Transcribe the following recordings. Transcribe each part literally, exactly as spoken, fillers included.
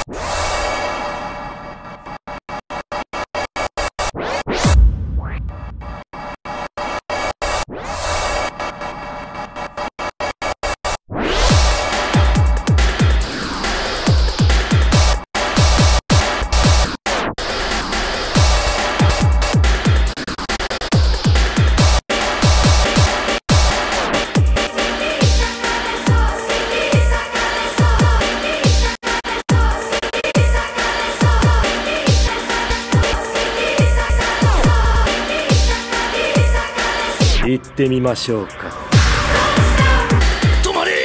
行ってみましょうか。 止まれ！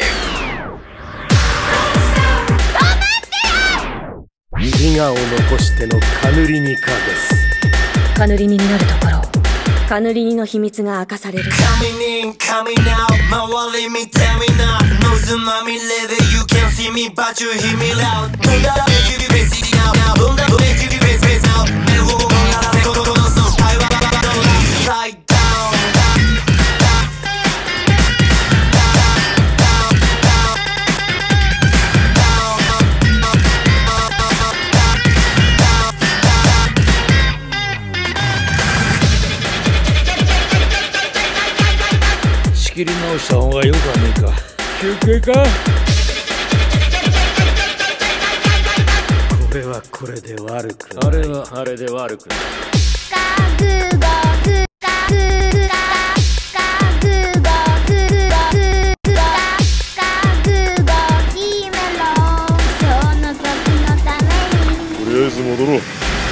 自我を残してのカヌリニカです。 カヌリニになるところをカヌリニの秘密が明かされる。 Coming in, coming out, 周り見てみな。ノイズまみれで You can't see me but you hear me loud。どんなら指ベースnow、どんなら指ベースベースnow。メルゴゴゴンララセコココノソ。I want to slide down。 仕切り直した方がよかねえか。休憩か。 これはこれで悪くない。 あれはあれで悪くない。 とりあえず戻ろう。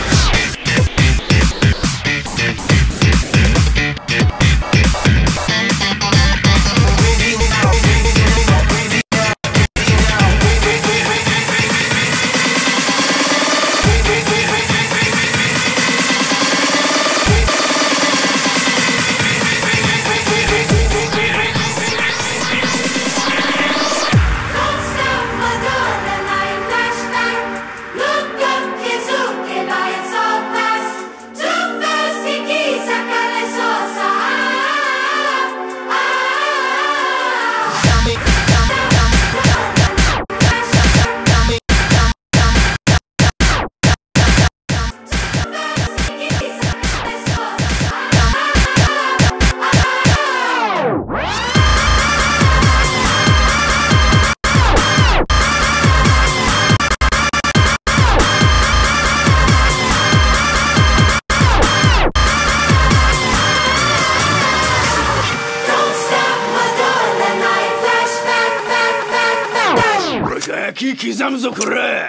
焼き刻むぞこれ。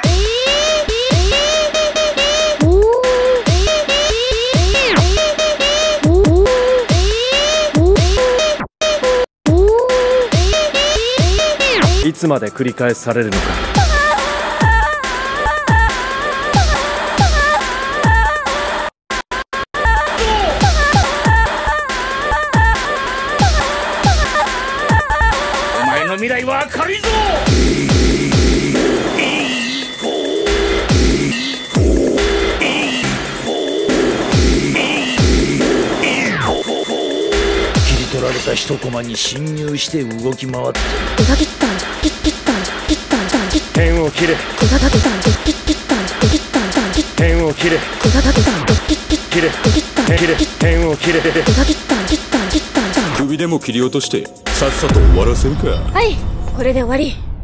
いつまで繰り返されるのか。 お前の未来は明るいぞ。取られた一コマに侵入して動き回って裏切ったんじゃ切ったんじゃ切ったんじゃ切った剣を切れ。 裏だけたんじゃ切ったんじゃ切ったんじゃ切った剣を切れ。 裏だけたんじゃ切切れ。 切ったんじゃ切れ。剣を切れ。 裏切ったん切ったん切ったんじゃ首でも切り落としてさっさと終わらせるか。 はい、これで終わり。